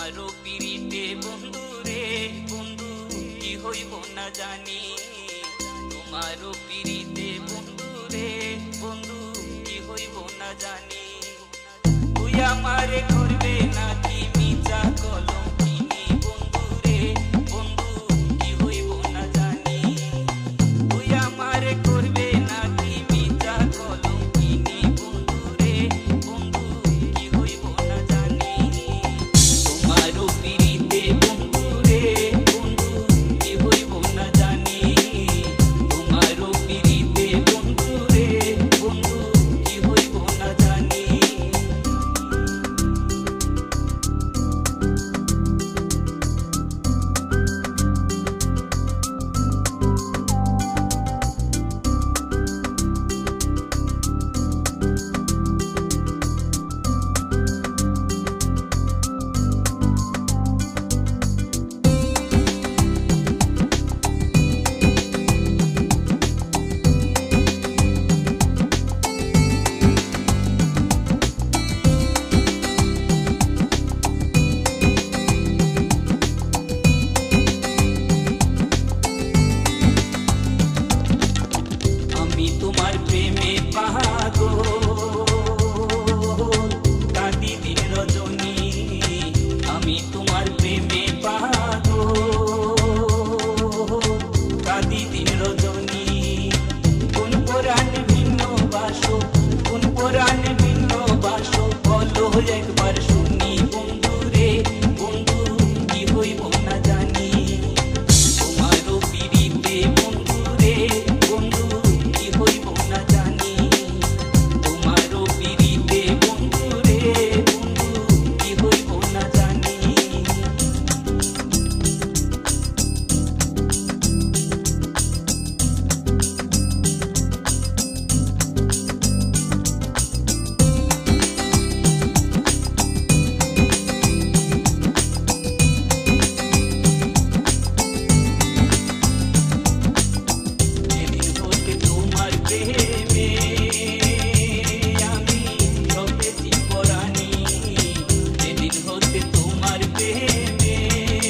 তোমারও পিরিতে বন্ধু রে বন্ধু কি হইব না জানি, তোমারও পিরিতে বন্ধু রে বন্ধু কি হইব না জানি। তুই আমারে করবে নাকি মিছা কলঙ্কিনী বন্ধু রে বন্ধু কি হইব না জানি, তুই আমারে করবে নাকি মিছা কলঙ্কিনী বন্ধু রে বন্ধু কি হইব না জানি। তোমারও পিরিতে বন্ধু রে বন্ধু কি হইব না জানি, তোমারও পিরিতে বন্ধু রে বন্ধু কি হইব না জানি। আমি তোমার প্রেমে পাগল কাঁদি দিন রজনী, আমি তোমার প্রেমে পাগল কাঁদি দিন রজনী। কোন পরাণ ভিন্ন বাসো, কোন পরাণ ভিন্ন বাসো বলো একবার শুনি বন্ধু রে বন্ধু কি হইব না জানি। তোমারও পিরিতে বন্ধু রে বন্ধু কি হইব না জানি, তোমারও পিরিতে বন্ধু রে বন্ধু কি হইব না জানি। যেদিন হতে তোমার প্রেমে আমি সবেছি পরাণী, যেদিন হতে তোমার প্রেমে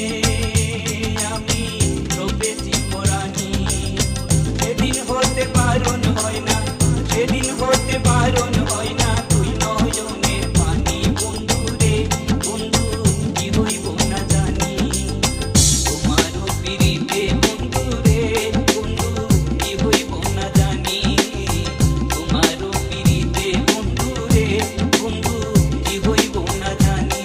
আমি সবেছি পরাণী। সেদিন হতে বারণ হয় না, সেদিন হতে বারণ হয় না তুই নয়নের পানি বন্ধু রে বন্ধু কি হইব না জানি। তোমারও পিরিতে বন্ধু রে বন্ধু কি হইব না জানি, তোমারও পিরিতে বন্ধু রে বন্ধু কি হইব না জানি।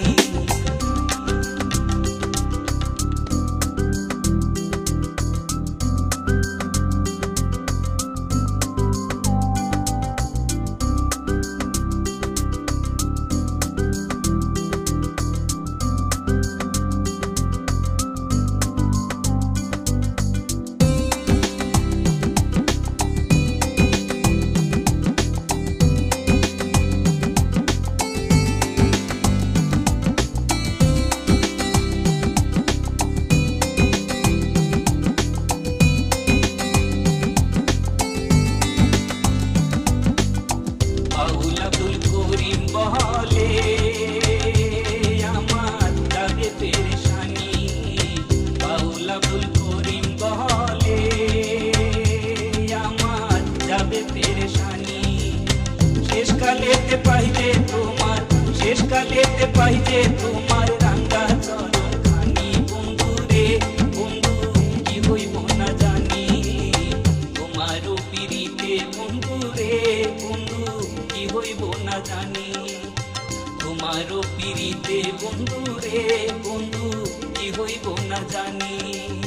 বাউল আব্দুল করিম বলে আমার যাবে পেরেশানি, বাউল আব্দুল করিম বলে আমার যাবে পেরেশানি। শেষকালেতে পাইবে তোমার, শেষকালেতে পাইবে তোমার রাঙ্গা চরণ খানি বন্ধু রে বন্ধু কি হইব না জানি। তোমারও পিরিতে বন্ধু রে বন্ধু কি হইব না জানি, তোমারও পিরিতে বন্ধু রে বন্ধু কি হইব না জানি।